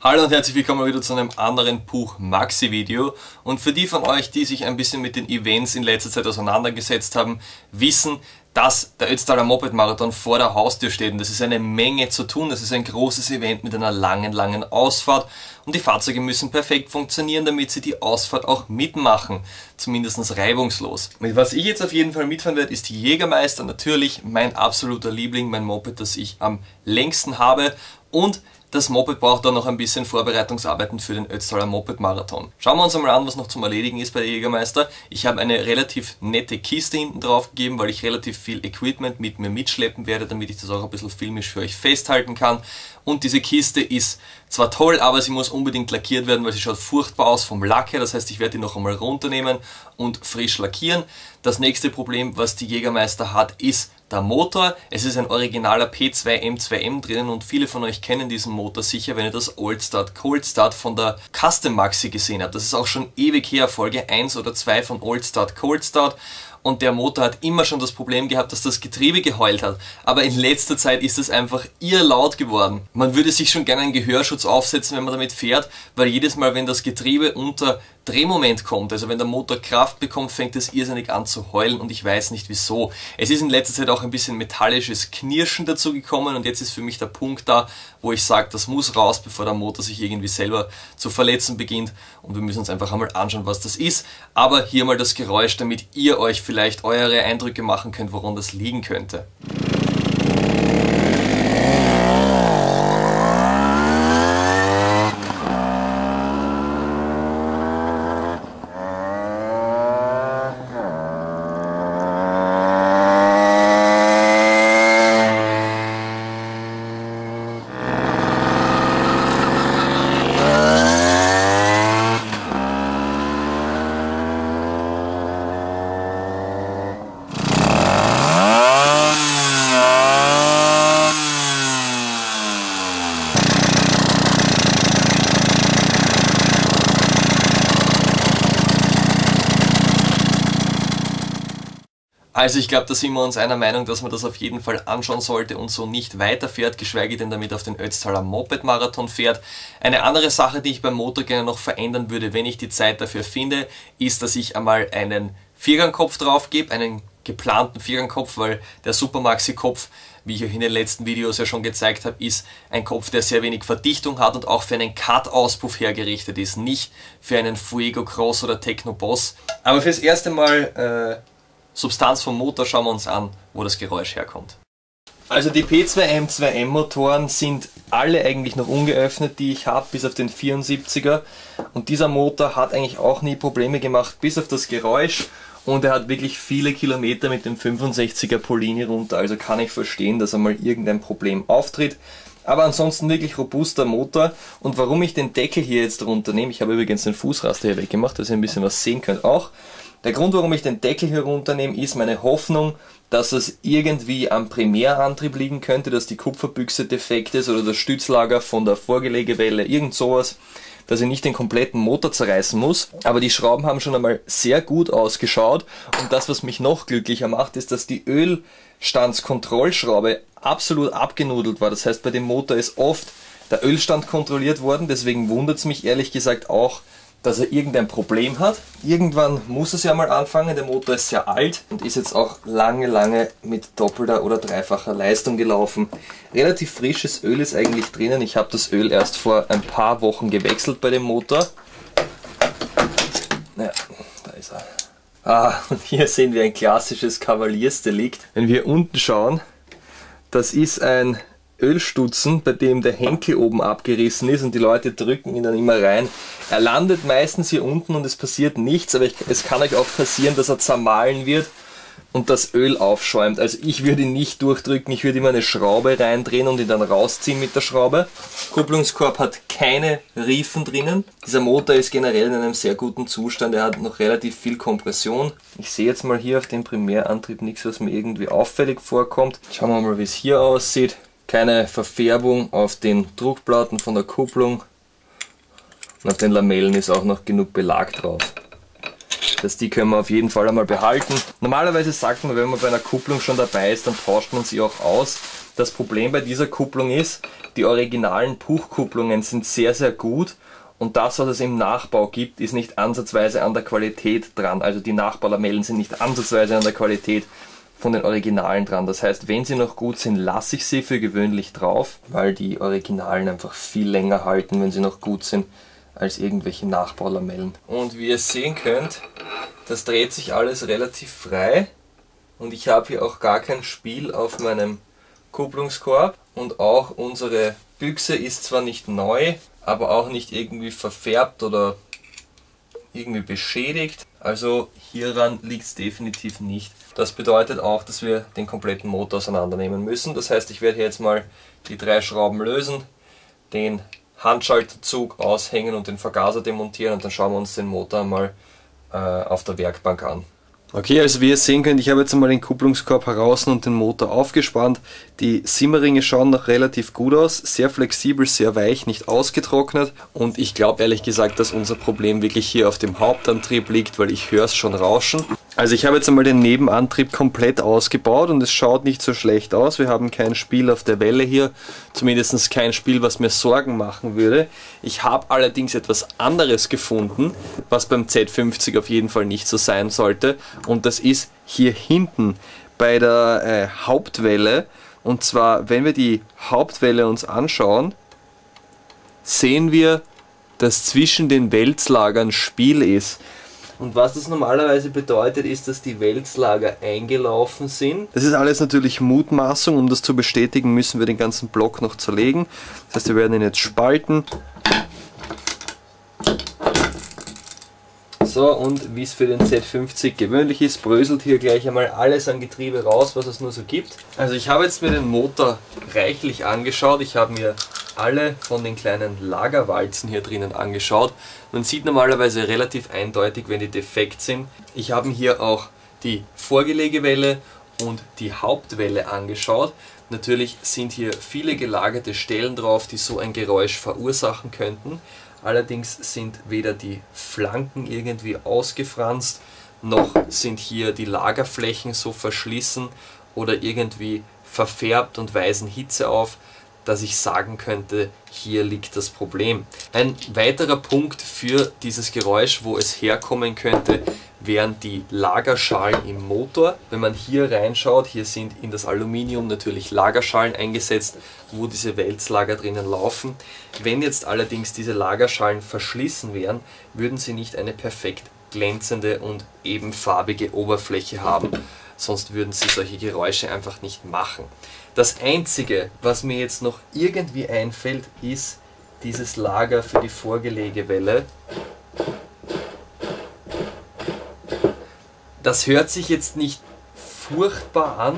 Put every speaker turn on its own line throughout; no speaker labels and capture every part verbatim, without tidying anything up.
Hallo und herzlich willkommen wieder zu einem anderen Puch Maxi Video. Und für die von euch, die sich ein bisschen mit den Events in letzter Zeit auseinandergesetzt haben, wissen, dass der Ötztaler Moped Marathon vor der Haustür steht. Und das ist eine Menge zu tun. Das ist ein großes Event mit einer langen, langen Ausfahrt. Und die Fahrzeuge müssen perfekt funktionieren, damit sie die Ausfahrt auch mitmachen. Zumindest reibungslos. Mit was ich jetzt auf jeden Fall mitfahren werde, ist die Jägermeister. Natürlich mein absoluter Liebling, mein Moped, das ich am längsten habe. Und das Moped braucht auch noch ein bisschen Vorbereitungsarbeiten für den Ötztaler Moped Marathon. Schauen wir uns einmal an, was noch zum Erledigen ist bei der Jägermeister. Ich habe eine relativ nette Kiste hinten drauf gegeben, weil ich relativ viel Equipment mit mir mitschleppen werde, damit ich das auch ein bisschen filmisch für euch festhalten kann. Und diese Kiste ist zwar toll, aber sie muss unbedingt lackiert werden, weil sie schaut furchtbar aus vom Lack her. Das heißt, ich werde die noch einmal runternehmen und frisch lackieren. Das nächste Problem, was die Jägermeister hat, ist der Motor. Es ist ein originaler P zwei M zwei M drinnen und viele von euch kennen diesen Motor sicher, wenn ihr das Old Start Cold Start von der Custom Maxi gesehen habt. Das ist auch schon ewig her, Folge eins oder zwei von Old Start Cold Start. Und der Motor hat immer schon das Problem gehabt, dass das Getriebe geheult hat. Aber in letzter Zeit ist es einfach irr laut geworden. Man würde sich schon gerne einen Gehörschutz aufsetzen, wenn man damit fährt, weil jedes Mal, wenn das Getriebe unter Drehmoment kommt, also wenn der Motor Kraft bekommt, fängt es irrsinnig an zu heulen und ich weiß nicht wieso. Es ist in letzter Zeit auch ein bisschen metallisches Knirschen dazu gekommen und jetzt ist für mich der Punkt da, wo ich sage, das muss raus, bevor der Motor sich irgendwie selber zu verletzen beginnt und wir müssen uns einfach einmal anschauen, was das ist. Aber hier mal das Geräusch, damit ihr euch vielleicht eure Eindrücke machen könnt, woran das liegen könnte. Also ich glaube, da sind wir uns einer Meinung, dass man das auf jeden Fall anschauen sollte und so nicht weiterfährt, geschweige denn damit auf den Ötztaler Moped Marathon fährt. Eine andere Sache, die ich beim Motor gerne noch verändern würde, wenn ich die Zeit dafür finde, ist, dass ich einmal einen Viergangkopf drauf gebe, einen geplanten Viergangkopf, weil der Super Maxi Kopf, wie ich euch in den letzten Videos ja schon gezeigt habe, ist ein Kopf, der sehr wenig Verdichtung hat und auch für einen Cut-Auspuff hergerichtet ist, nicht für einen Fuego Cross oder Techno Boss. Aber fürs erste Mal äh, Substanz vom Motor schauen wir uns an, wo das Geräusch herkommt. Also die P zwei M zwei M Motoren sind alle eigentlich noch ungeöffnet, die ich habe, bis auf den vierundsiebziger. Und dieser Motor hat eigentlich auch nie Probleme gemacht, bis auf das Geräusch. Und er hat wirklich viele Kilometer mit dem fünfundsechziger Polini runter, also kann ich verstehen, dass einmal irgendein Problem auftritt. Aber ansonsten wirklich robuster Motor. Und warum ich den Deckel hier jetzt runternehme, ich habe übrigens den Fußraster hier weggemacht, dass ihr ein bisschen was sehen könnt auch. Der Grund, warum ich den Deckel hier runternehme, ist meine Hoffnung, dass es irgendwie am Primärantrieb liegen könnte, dass die Kupferbüchse defekt ist oder das Stützlager von der Vorgelegewelle, irgend sowas, dass ich nicht den kompletten Motor zerreißen muss. Aber die Schrauben haben schon einmal sehr gut ausgeschaut und das, was mich noch glücklicher macht, ist, dass die Ölstandskontrollschraube absolut abgenudelt war. Das heißt, bei dem Motor ist oft der Ölstand kontrolliert worden, deswegen wundert es mich ehrlich gesagt auch, dass er irgendein Problem hat. Irgendwann muss es ja mal anfangen, der Motor ist sehr alt und ist jetzt auch lange, lange mit doppelter oder dreifacher Leistung gelaufen. Relativ frisches Öl ist eigentlich drinnen, ich habe das Öl erst vor ein paar Wochen gewechselt bei dem Motor. Naja, da ist er. Ah, und hier sehen wir ein klassisches Kavaliersdelikt. Wenn wir unten schauen, das ist ein Ölstutzen, bei dem der Henkel oben abgerissen ist und die Leute drücken ihn dann immer rein. Er landet meistens hier unten und es passiert nichts, aber ich, es kann euch auch passieren, dass er zermahlen wird und das Öl aufschäumt. Also ich würde ihn nicht durchdrücken, ich würde immer eine Schraube reindrehen und ihn dann rausziehen mit der Schraube. Kupplungskorb hat keine Riefen drinnen. Dieser Motor ist generell in einem sehr guten Zustand, er hat noch relativ viel Kompression. Ich sehe jetzt mal hier auf dem Primärantrieb nichts, was mir irgendwie auffällig vorkommt. Schauen wir mal, wie es hier aussieht. Keine Verfärbung auf den Druckplatten von der Kupplung und auf den Lamellen ist auch noch genug Belag drauf. Das die können wir auf jeden Fall einmal behalten. Normalerweise sagt man, wenn man bei einer Kupplung schon dabei ist, dann tauscht man sie auch aus. Das Problem bei dieser Kupplung ist, die originalen Puch-Kupplungen sind sehr, sehr gut und das, was es im Nachbau gibt, ist nicht ansatzweise an der Qualität dran. Also die Nachbaulamellen sind nicht ansatzweise an der Qualität von den Originalen dran. Das heißt, wenn sie noch gut sind, lasse ich sie für gewöhnlich drauf, weil die Originalen einfach viel länger halten, wenn sie noch gut sind, als irgendwelche Nachbaulamellen. Und wie ihr sehen könnt, das dreht sich alles relativ frei und ich habe hier auch gar kein Spiel auf meinem Kupplungskorb und auch unsere Büchse ist zwar nicht neu, aber auch nicht irgendwie verfärbt oder irgendwie beschädigt. Also hieran liegt es definitiv nicht. Das bedeutet auch, dass wir den kompletten Motor auseinandernehmen müssen. Das heißt, ich werde hier jetzt mal die drei Schrauben lösen, den Handschalterzug aushängen und den Vergaser demontieren und dann schauen wir uns den Motor mal äh, auf der Werkbank an. Okay, also wie ihr sehen könnt, ich habe jetzt einmal den Kupplungskorb heraus und den Motor aufgespannt. Die Simmerringe schauen noch relativ gut aus, sehr flexibel, sehr weich, nicht ausgetrocknet und ich glaube ehrlich gesagt, dass unser Problem wirklich hier auf dem Hauptantrieb liegt, weil ich höre es schon rauschen. Also ich habe jetzt einmal den Nebenantrieb komplett ausgebaut und es schaut nicht so schlecht aus. Wir haben kein Spiel auf der Welle hier, zumindest kein Spiel, was mir Sorgen machen würde. Ich habe allerdings etwas anderes gefunden, was beim Z fünfzig auf jeden Fall nicht so sein sollte. Und das ist hier hinten bei der äh, Hauptwelle. Und zwar, wenn wir die Hauptwelle uns anschauen, sehen wir, dass zwischen den Wälzlagern Spiel ist. Und was das normalerweise bedeutet, ist, dass die Wälzlager eingelaufen sind. Das ist alles natürlich Mutmaßung. Um das zu bestätigen, müssen wir den ganzen Block noch zerlegen. Das heißt, wir werden ihn jetzt spalten. So, und wie es für den Z fünfzig gewöhnlich ist, bröselt hier gleich einmal alles an Getriebe raus, was es nur so gibt. Also ich habe jetzt mir den Motor reichlich angeschaut. Ich habe mir alle von den kleinen Lagerwalzen hier drinnen angeschaut. Man sieht normalerweise relativ eindeutig, wenn die defekt sind. Ich habe mir hier auch die Vorgelegewelle und die Hauptwelle angeschaut. Natürlich sind hier viele gelagerte Stellen drauf, die so ein Geräusch verursachen könnten. Allerdings sind weder die Flanken irgendwie ausgefranst, noch sind hier die Lagerflächen so verschlissen oder irgendwie verfärbt und weisen Hitze auf, dass ich sagen könnte, hier liegt das Problem. Ein weiterer Punkt für dieses Geräusch, wo es herkommen könnte, wären die Lagerschalen im Motor. Wenn man hier reinschaut, hier sind in das Aluminium natürlich Lagerschalen eingesetzt, wo diese Wälzlager drinnen laufen. Wenn jetzt allerdings diese Lagerschalen verschlissen wären, würden sie nicht eine perfekt glänzende und ebenfarbige Oberfläche haben. Sonst würden sie solche Geräusche einfach nicht machen. Das Einzige, was mir jetzt noch irgendwie einfällt, ist dieses Lager für die Vorgelegewelle. Das hört sich jetzt nicht furchtbar an,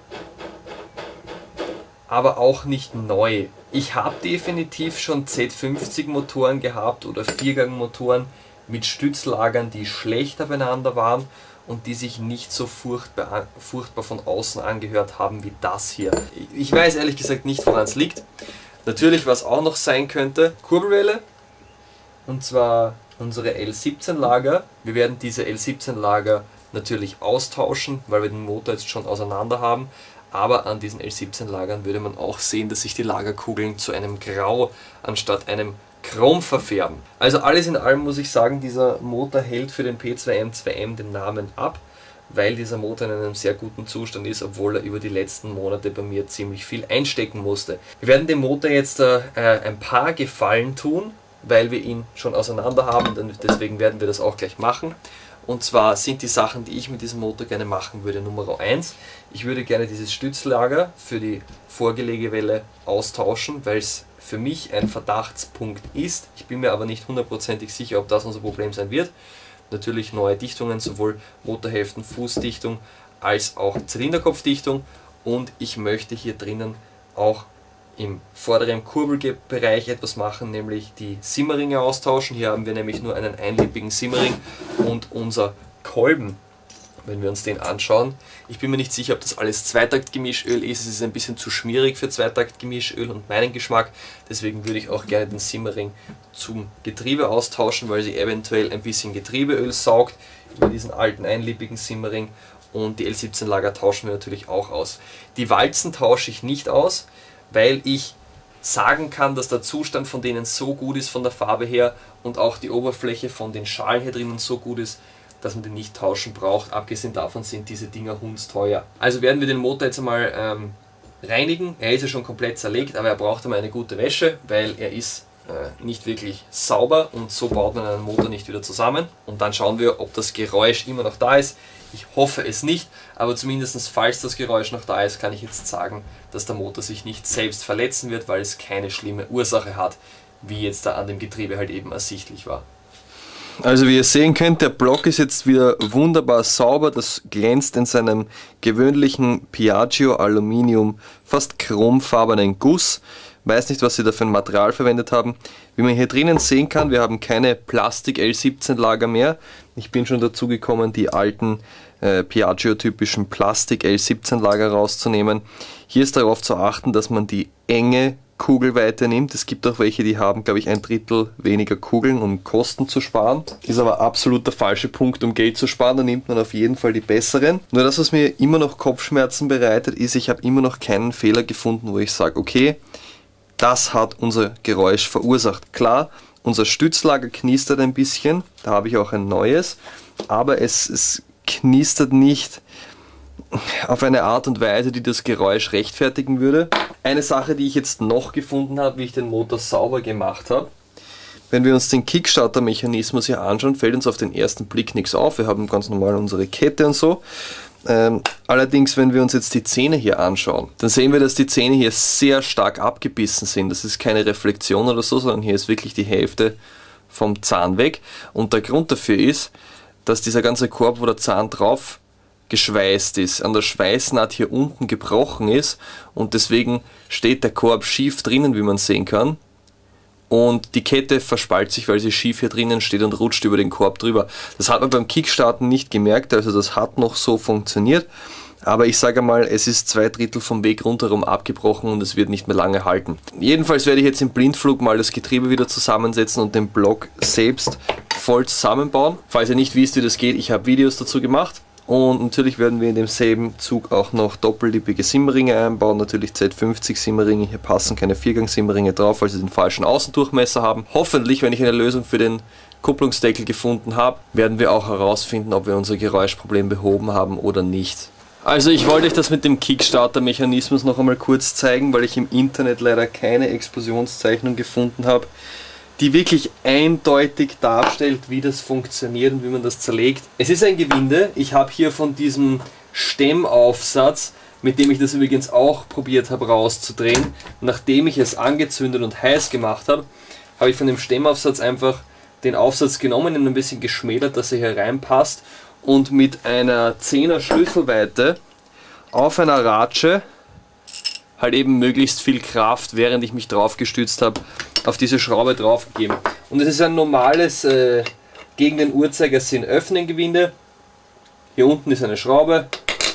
aber auch nicht neu. Ich habe definitiv schon Z fünfzig Motoren gehabt oder Viergang-Motoren mit Stützlagern, die schlechter beieinander waren und die sich nicht so furchtbar, furchtbar von außen angehört haben wie das hier. Ich weiß ehrlich gesagt nicht, woran es liegt. Natürlich, was auch noch sein könnte, Kurbelwelle, und zwar unsere L siebzehn Lager. Wir werden diese L siebzehn Lager natürlich austauschen, weil wir den Motor jetzt schon auseinander haben. Aber an diesen L siebzehn Lagern würde man auch sehen, dass sich die Lagerkugeln zu einem Grau anstatt einem Chrom verfärben. Also alles in allem muss ich sagen, dieser Motor hält für den P zwei M zwei M den Namen ab, weil dieser Motor in einem sehr guten Zustand ist, obwohl er über die letzten Monate bei mir ziemlich viel einstecken musste. Wir werden dem Motor jetzt äh, ein paar Gefallen tun, weil wir ihn schon auseinander haben, und deswegen werden wir das auch gleich machen. Und zwar sind die Sachen, die ich mit diesem Motor gerne machen würde, Nummer eins. Ich würde gerne dieses Stützlager für die Vorgelegewelle austauschen, weil es für mich ein Verdachtspunkt ist. Ich bin mir aber nicht hundertprozentig sicher, ob das unser Problem sein wird. Natürlich neue Dichtungen, sowohl Motorhälften, Fußdichtung als auch Zylinderkopfdichtung. Und ich möchte hier drinnen auch im vorderen Kurbelbereich etwas machen, nämlich die Simmerringe austauschen. Hier haben wir nämlich nur einen einlippigen Simmering und unser Kolben, wenn wir uns den anschauen. Ich bin mir nicht sicher, ob das alles Zweitaktgemischöl ist. Es ist ein bisschen zu schmierig für Zweitaktgemischöl und meinen Geschmack. Deswegen würde ich auch gerne den Simmering zum Getriebe austauschen, weil sie eventuell ein bisschen Getriebeöl saugt über diesen alten einlippigen Simmering. und die L siebzehn Lager tauschen wir natürlich auch aus. Die Walzen tausche ich nicht aus, weil ich sagen kann, dass der Zustand von denen so gut ist von der Farbe her und auch die Oberfläche von den Schalen hier drinnen so gut ist, dass man den nicht tauschen braucht. Abgesehen davon sind diese Dinger hundsteuer. Also werden wir den Motor jetzt einmal ähm, reinigen. Er ist ja schon komplett zerlegt, aber er braucht einmal eine gute Wäsche, weil er ist äh, nicht wirklich sauber und so baut man einen Motor nicht wieder zusammen. Und dann schauen wir, ob das Geräusch immer noch da ist. Ich hoffe es nicht, aber zumindest falls das Geräusch noch da ist, kann ich jetzt sagen, dass der Motor sich nicht selbst verletzen wird, weil es keine schlimme Ursache hat, wie jetzt da an dem Getriebe halt eben ersichtlich war. Also wie ihr sehen könnt, der Block ist jetzt wieder wunderbar sauber, das glänzt in seinem gewöhnlichen Piaggio Aluminium, fast chromfarbenen Guss. Weiß nicht, was sie da für ein Material verwendet haben. Wie man hier drinnen sehen kann, wir haben keine Plastik L siebzehn Lager mehr. Ich bin schon dazu gekommen, die alten äh, Piaggio-typischen Plastik L siebzehn Lager rauszunehmen. Hier ist darauf zu achten, dass man die enge Kugelweite nimmt. Es gibt auch welche, die haben, glaube ich, ein Drittel weniger Kugeln, um Kosten zu sparen. Ist aber absolut der falsche Punkt, um Geld zu sparen. Da nimmt man auf jeden Fall die besseren. Nur das, was mir immer noch Kopfschmerzen bereitet, ist, ich habe immer noch keinen Fehler gefunden, wo ich sage, okay, das hat unser Geräusch verursacht. Klar, unser Stützlager knistert ein bisschen, da habe ich auch ein neues, aber es, es knistert nicht auf eine Art und Weise, die das Geräusch rechtfertigen würde. Eine Sache, die ich jetzt noch gefunden habe, wie ich den Motor sauber gemacht habe. Wenn wir uns den Kickstarter-Mechanismus hier anschauen, fällt uns auf den ersten Blick nichts auf. Wir haben ganz normal unsere Kette und so. Ähm, allerdings, wenn wir uns jetzt die Zähne hier anschauen, dann sehen wir, dass die Zähne hier sehr stark abgebissen sind. Das ist keine Reflexion oder so, sondern hier ist wirklich die Hälfte vom Zahn weg. Und der Grund dafür ist, dass dieser ganze Korb, wo der Zahn drauf geschweißt ist, an der Schweißnaht hier unten gebrochen ist und deswegen steht der Korb schief drinnen, wie man sehen kann. Und die Kette verspaltet sich, weil sie schief hier drinnen steht und rutscht über den Korb drüber. Das hat man beim Kickstarten nicht gemerkt, also das hat noch so funktioniert. Aber ich sage mal, es ist zwei Drittel vom Weg rundherum abgebrochen und es wird nicht mehr lange halten. Jedenfalls werde ich jetzt im Blindflug mal das Getriebe wieder zusammensetzen und den Block selbst voll zusammenbauen. Falls ihr nicht wisst, wie das geht, ich habe Videos dazu gemacht. Und natürlich werden wir in demselben Zug auch noch doppellippige Simmerringe einbauen, natürlich Z fünfzig Simmerringe, hier passen keine Viergang-Simmerringe drauf, weil sie den falschen Außendurchmesser haben. Hoffentlich, wenn ich eine Lösung für den Kupplungsdeckel gefunden habe, werden wir auch herausfinden, ob wir unser Geräuschproblem behoben haben oder nicht. Also ich wollte euch das mit dem Kickstarter-Mechanismus noch einmal kurz zeigen, weil ich im Internet leider keine Explosionszeichnung gefunden habe, die wirklich eindeutig darstellt, wie das funktioniert und wie man das zerlegt. Es ist ein Gewinde. Ich habe hier von diesem Stemmaufsatz, mit dem ich das übrigens auch probiert habe rauszudrehen, nachdem ich es angezündet und heiß gemacht habe, habe ich von dem Stemmaufsatz einfach den Aufsatz genommen und ein bisschen geschmälert, dass er hier reinpasst und mit einer zehner Schlüsselweite auf einer Ratsche halt eben möglichst viel Kraft, während ich mich drauf gestützt habe, auf diese Schraube draufgegeben. Und es ist ein normales äh, gegen den Uhrzeigersinn öffnen Gewinde. Hier unten ist eine Schraube.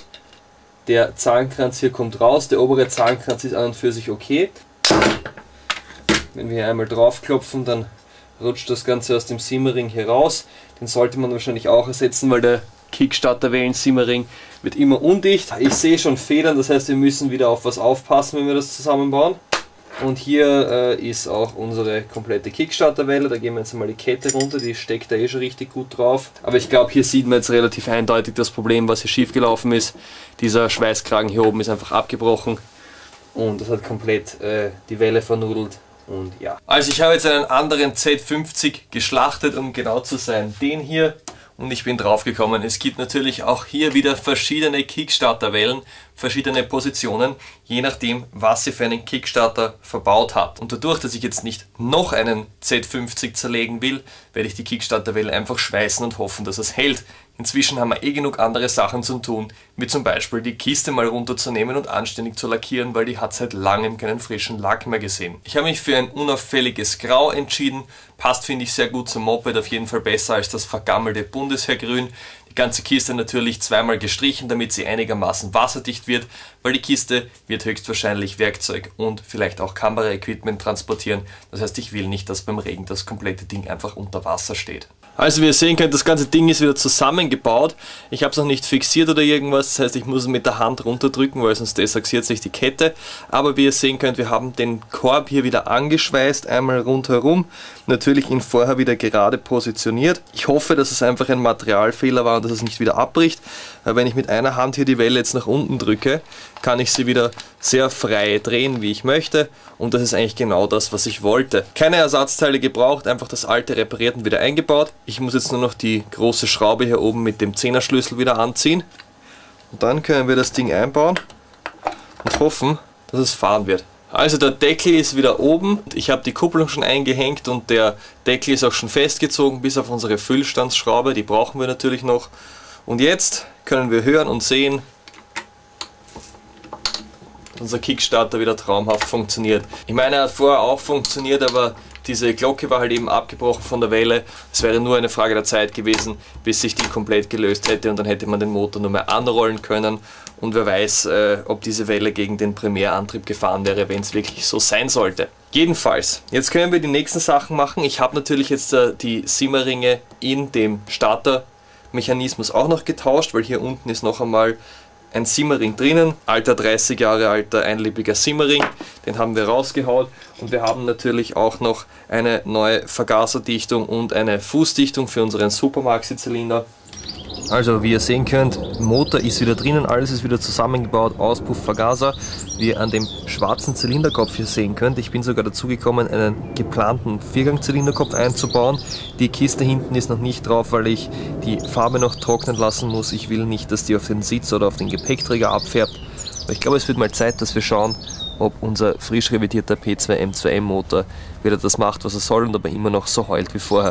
Der Zahnkranz hier kommt raus. Der obere Zahnkranz ist an und für sich okay. Wenn wir hier einmal draufklopfen, dann rutscht das Ganze aus dem Simmering hier raus. Den sollte man wahrscheinlich auch ersetzen, weil der Kickstarter-Wellen-Simmering wird immer undicht. Ich sehe schon Federn, das heißt, wir müssen wieder auf was aufpassen, wenn wir das zusammenbauen. Und hier äh, ist auch unsere komplette Kickstarter-Welle. Da gehen wir jetzt mal die Kette runter, die steckt da eh schon richtig gut drauf. Aber ich glaube, hier sieht man jetzt relativ eindeutig das Problem, was hier schief gelaufen ist. Dieser Schweißkragen hier oben ist einfach abgebrochen und das hat komplett äh, die Welle vernudelt. Und ja. Also ich habe jetzt einen anderen Z fünfzig geschlachtet, um genau zu sein. Den hier. Und ich bin drauf gekommen, es gibt natürlich auch hier wieder verschiedene Kickstarter-Wellen, verschiedene Positionen, je nachdem, was ihr für einen Kickstarter verbaut habt. Und dadurch, dass ich jetzt nicht noch einen Z fünfzig zerlegen will, werde ich die Kickstarter-Welle einfach schweißen und hoffen, dass es hält. Inzwischen haben wir eh genug andere Sachen zu tun, wie zum Beispiel die Kiste mal runterzunehmen und anständig zu lackieren, weil die hat seit langem keinen frischen Lack mehr gesehen. Ich habe mich für ein unauffälliges Grau entschieden, passt finde ich sehr gut zum Moped, auf jeden Fall besser als das vergammelte Bundesheergrün. Die ganze Kiste natürlich zweimal gestrichen, damit sie einigermaßen wasserdicht wird, weil die Kiste wird höchstwahrscheinlich Werkzeug und vielleicht auch Kameraequipment transportieren. Das heißt, ich will nicht, dass beim Regen das komplette Ding einfach unter Wasser steht. Also wie ihr sehen könnt, das ganze Ding ist wieder zusammengebaut. Ich habe es noch nicht fixiert oder irgendwas, das heißt, ich muss es mit der Hand runterdrücken, weil sonst desaxiert sich die Kette. Aber wie ihr sehen könnt, wir haben den Korb hier wieder angeschweißt, einmal rundherum. Natürlich ihn vorher wieder gerade positioniert. Ich hoffe, dass es einfach ein Materialfehler war und dass es nicht wieder abbricht. Weil wenn ich mit einer Hand hier die Welle jetzt nach unten drücke, kann ich sie wieder sehr frei drehen, wie ich möchte. Und das ist eigentlich genau das, was ich wollte. Keine Ersatzteile gebraucht, einfach das alte repariert und wieder eingebaut. Ich muss jetzt nur noch die große Schraube hier oben mit dem Zehnerschlüssel wieder anziehen. Und dann können wir das Ding einbauen und hoffen, dass es fahren wird. Also der Deckel ist wieder oben. Ich habe die Kupplung schon eingehängt und der Deckel ist auch schon festgezogen, bis auf unsere Füllstandsschraube. Die brauchen wir natürlich noch. Und jetzt können wir hören und sehen, dass unser Kickstarter wieder traumhaft funktioniert. Ich meine, er hat vorher auch funktioniert, aber diese Glocke war halt eben abgebrochen von der Welle. Es wäre nur eine Frage der Zeit gewesen, bis sich die komplett gelöst hätte und dann hätte man den Motor nur mehr anrollen können. Und wer weiß, äh, ob diese Welle gegen den Primärantrieb gefahren wäre, wenn es wirklich so sein sollte. Jedenfalls, jetzt können wir die nächsten Sachen machen. Ich habe natürlich jetzt äh, die Simmerringe in dem Startermechanismus auch noch getauscht, weil hier unten ist noch einmal ein Simmering drinnen, alter dreißig Jahre alter einliebiger Simmering, den haben wir rausgehauen und wir haben natürlich auch noch eine neue Vergaserdichtung und eine Fußdichtung für unseren Super Maxi Zylinder. Also wie ihr sehen könnt, Motor ist wieder drinnen, alles ist wieder zusammengebaut, Auspuff, Vergaser. Wie ihr an dem schwarzen Zylinderkopf hier sehen könnt, ich bin sogar dazu gekommen, einen geplanten Viergang-Zylinderkopf einzubauen. Die Kiste hinten ist noch nicht drauf, weil ich die Farbe noch trocknen lassen muss. Ich will nicht, dass die auf den Sitz oder auf den Gepäckträger abfärbt. Aber ich glaube, es wird mal Zeit, dass wir schauen, ob unser frisch revidierter P zwei M zwei M Motor wieder das macht, was er soll und ob er immer noch so heult wie vorher.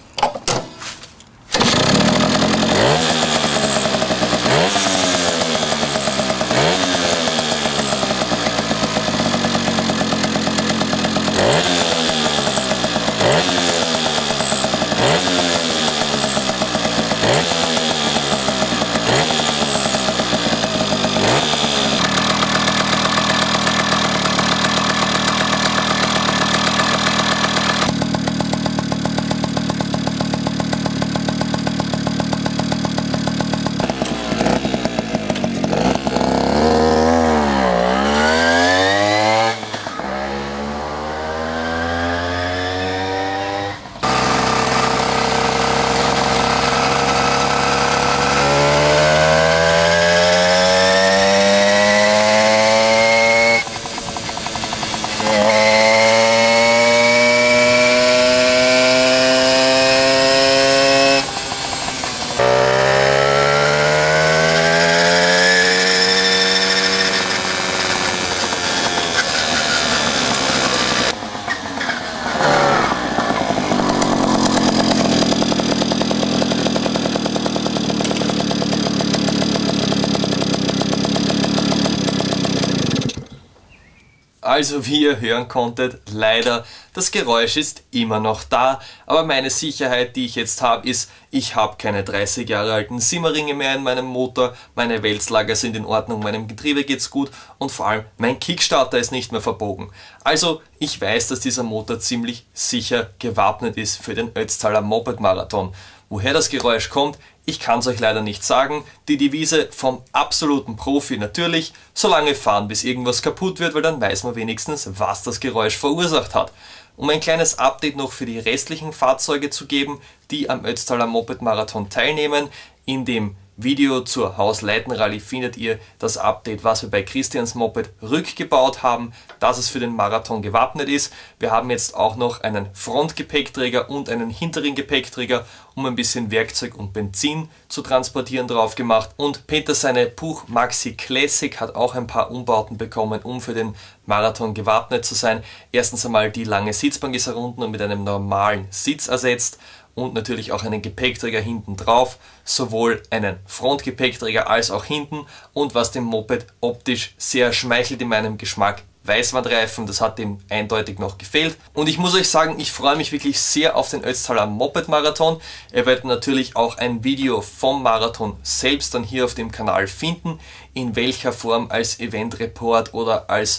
Also wie ihr hören konntet, leider, das Geräusch ist immer noch da, aber meine Sicherheit, die ich jetzt habe, ist, ich habe keine dreißig Jahre alten Simmeringe mehr in meinem Motor, meine Wälzlager sind in Ordnung, meinem Getriebe geht's gut und vor allem mein Kickstarter ist nicht mehr verbogen. Also ich weiß, dass dieser Motor ziemlich sicher gewappnet ist für den Ötztaler Moped Marathon. Woher das Geräusch kommt, ich kann es euch leider nicht sagen. Die Devise vom absoluten Profi natürlich, solange fahren bis irgendwas kaputt wird, weil dann weiß man wenigstens, was das Geräusch verursacht hat. Um ein kleines Update noch für die restlichen Fahrzeuge zu geben, die am Ötztaler Moped Marathon teilnehmen. In dem Video zur Hausleiten-Rallye findet ihr das Update, was wir bei Christians Moped rückgebaut haben, dass es für den Marathon gewappnet ist. Wir haben jetzt auch noch einen Frontgepäckträger und einen hinteren Gepäckträger, um ein bisschen Werkzeug und Benzin zu transportieren, drauf gemacht. Und Peter, seine Puch Maxi Classic, hat auch ein paar Umbauten bekommen, um für den Marathon gewappnet zu sein. Erstens einmal die lange Sitzbank ist herunten und mit einem normalen Sitz ersetzt. Und natürlich auch einen Gepäckträger hinten drauf, sowohl einen Frontgepäckträger als auch hinten und was dem Moped optisch sehr schmeichelt in meinem Geschmack, Weißwandreifen, das hat dem eindeutig noch gefehlt. Und ich muss euch sagen, ich freue mich wirklich sehr auf den Ötztaler Moped Marathon. Ihr werdet natürlich auch ein Video vom Marathon selbst dann hier auf dem Kanal finden, in welcher Form, als Event Report oder als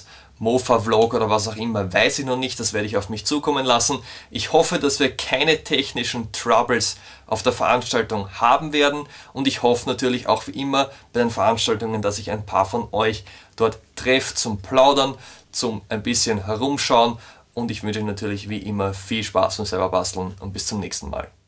Mofa-Vlog oder was auch immer, weiß ich noch nicht, das werde ich auf mich zukommen lassen. Ich hoffe, dass wir keine technischen Troubles auf der Veranstaltung haben werden und ich hoffe natürlich auch wie immer bei den Veranstaltungen, dass ich ein paar von euch dort treffe zum Plaudern, zum ein bisschen herumschauen und ich wünsche euch natürlich wie immer viel Spaß beim selber basteln und bis zum nächsten Mal.